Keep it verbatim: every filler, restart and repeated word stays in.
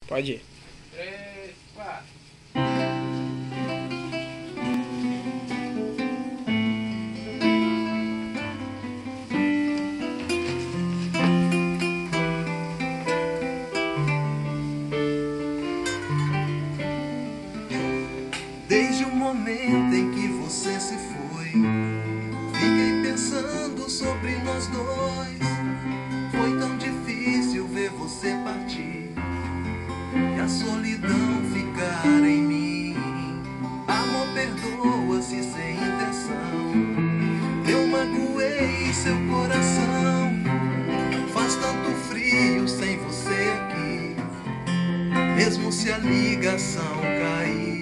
Pode ir. Três, quatro. Desde o momento em que você se foi, fiquei pensando sobre nós dois. Foi tão difícil ver você partir e a solidão ficar em mim. Amor, perdoa-se sem intenção. Eu magoei seu coração. Faz tanto frio sem você aqui, mesmo se a ligação cair.